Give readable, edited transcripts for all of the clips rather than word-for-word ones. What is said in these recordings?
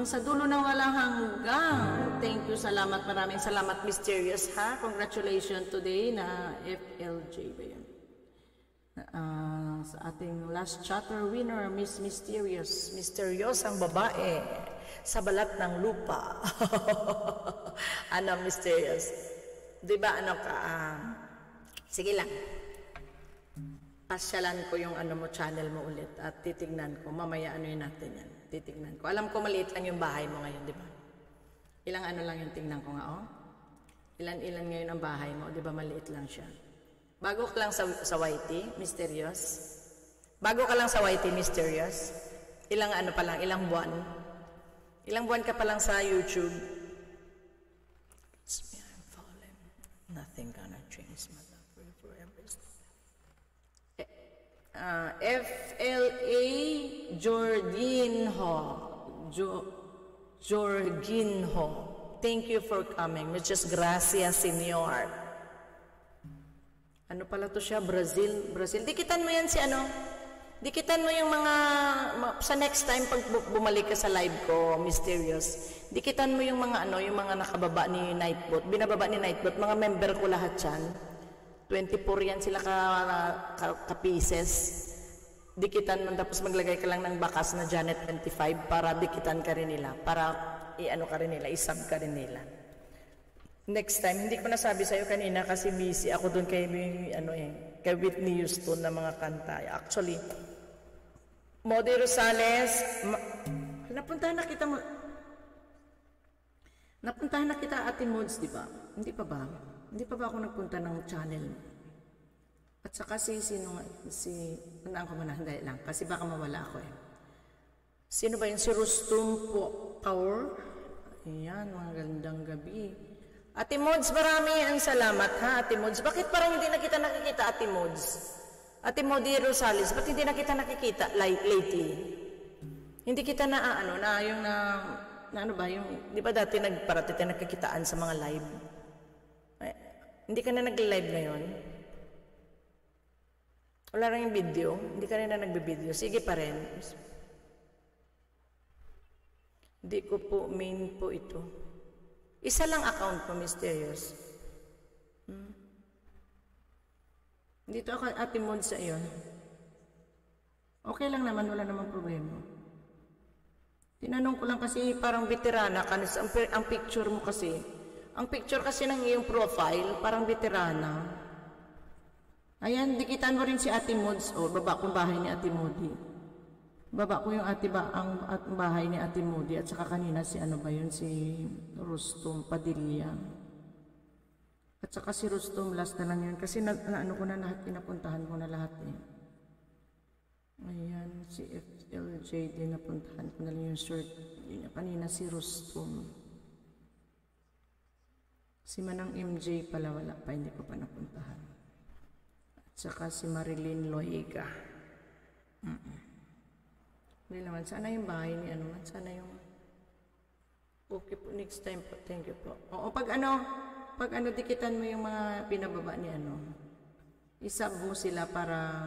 sa dulo ng walang hanggang. Thank you, salamat, maraming salamat, Mysterious, ha? Congratulations today na FLJ ba yun? Sa ating last chatter winner, Miss Mysterious. Mysterious ang babae sa balat ng lupa. Ano, Mysterious? Diba, ano ka? Sige lang. Pasyalan ko yung ano mo, channel mo ulit at titignan ko. Mamaya ano yun natin yan. Titignan ko. Alam ko maliit lang yung bahay mo ngayon, di ba? Ilang ano lang yung tingnan ko nga, oh. Ilan ngayon ang bahay mo, di ba? Maliit lang siya. Bago ka lang sa YT, Mysterious. Bago ka lang sa YT, Mysterious. Ilang ano pa lang, ilang buwan. Ilang buwan ka pa lang sa YouTube. It's me, I'm falling. Nothing gonna change my love for you forever. FLA Jorginho. Thank you for coming. Muchas gracias, Senyor. Ano pala to siya? Brazil. Dikitan mo yan si ano? Dikitan mo yung mga sa next time pag bumalik ka sa live ko, Mysterious. Dikitan mo yung mga ano, yung mga nakababa ni Nightbot. Binababa ni Nightbot, mga member ko lahat yan. 24 yan sila ka-pieces. Dikitan mo, tapos maglagay ka lang ng bakas na Janet 25 para dikitan ka rin nila. Para i-ano ka rin nila, isub ka rin nila. Next time, hindi ko nasabi sa'yo kanina kasi busy ako doon kay, kay Whitney Houston na mga kanta. Actually, Modi Rosales, napuntahan na kita Ate Mods, di ba? Hindi pa ba? Hindi pa ba ako nagpunta ng channel? At saka tandaan ko muna, hindi lang, kasi baka mawala ako eh. Sino ba yun? Si Rustum Power? Ayan, mga gandang gabi. Ate Mods, marami ang salamat ha, Ate Mods. Bakit parang hindi na kita nakikita, Ate Mods? Ate Modi Rosales, ba't hindi na kita nakikita lately? Hindi kita di ba dati parati tayo nagkikitaan sa mga live? Hindi ka na nag-live ngayon? Wala rin yung video? Hindi ka rin na nagbe-video? Sige pa rin. Hindi ko po, main po ito. Isa lang account ko, Mysterious. Dito ako, Ate Mod, sa iyo. Okay lang naman, wala namang problema. Tinanong ko lang kasi parang veterana ka. Ang picture mo kasi, ang picture kasi ng iyong profile, parang veterana. Ayan, dikitan mo rin si Ate Mods. O, baba kong bahay ni Ate Modi. Baba ko yung ang bahay ni Ate Modi. At saka kanina si si Rustum Padilla. At saka si Rustum last na lang yun. Kasi naano ko na lahat, pinapuntahan ko na lahat eh. Ayan, si FLJ din napuntahan ko na lang yung shirt. Kanina si Rustum. Si Manang MJ pala wala pa, hindi ko pa napuntahan. At saka si Marilyn Loiga. Hindi naman, sana yung bahay ni sana yung... Okay po, next time po, thank you po. Oo, pag dikitan mo yung mga pinababa ni isub mo sila para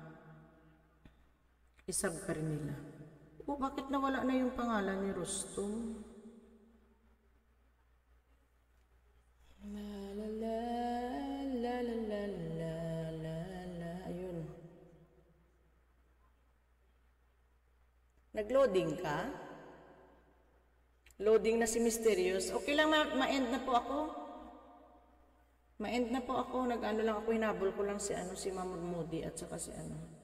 isub ka rin nila. O, bakit nawala na yung pangalan ni Rustum? La la la la la la la la la. Ayun. Nag-loading ka? Loading na si Mysterious. Okay lang, ma-end na po ako. Ma-end na po ako. Nag-ano lang ako, hinabol ko lang si Mama Moody at saka si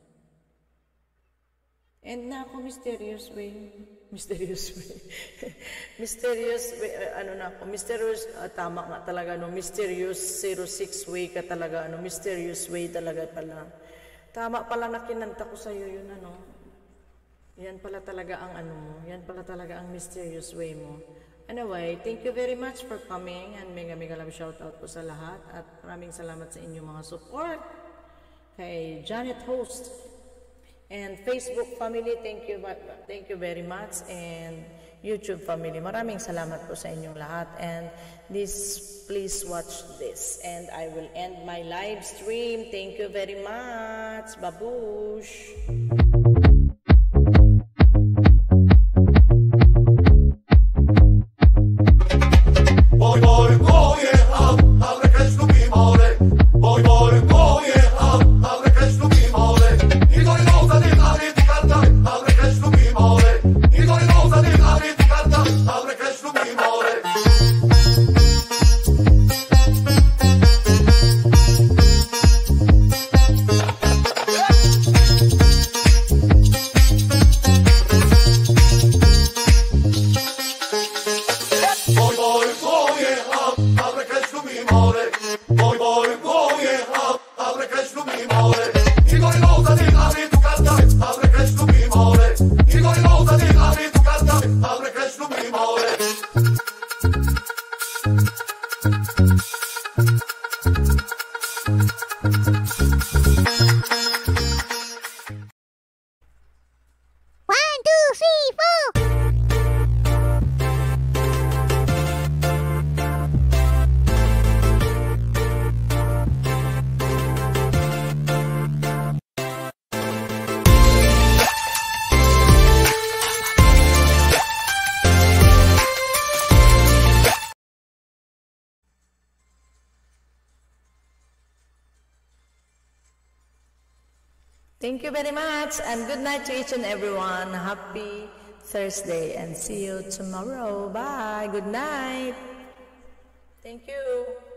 End na ako, Mysterious Way. Mysterious Way. Mysterious Way, na ako. Mysterious, tama nga talaga, Mysterious 06 Way ka talaga, Mysterious Way talaga pala. Tama pala na kinanta ko sa'yo yun, Yan pala talaga ang yan pala talaga ang Mysterious Way mo. Anyway, thank you very much for coming and mega love shoutout po sa lahat at maraming salamat sa inyong mga support. Kay Janet Host and Facebook family, thank you very much, and YouTube family, maraming salamat po sa inyong lahat. And please watch this and I will end my live stream. Thank you very much. Babush. Thank you very much and good night to each and everyone. Happy Thursday and see you tomorrow. Bye. Good night. Thank you.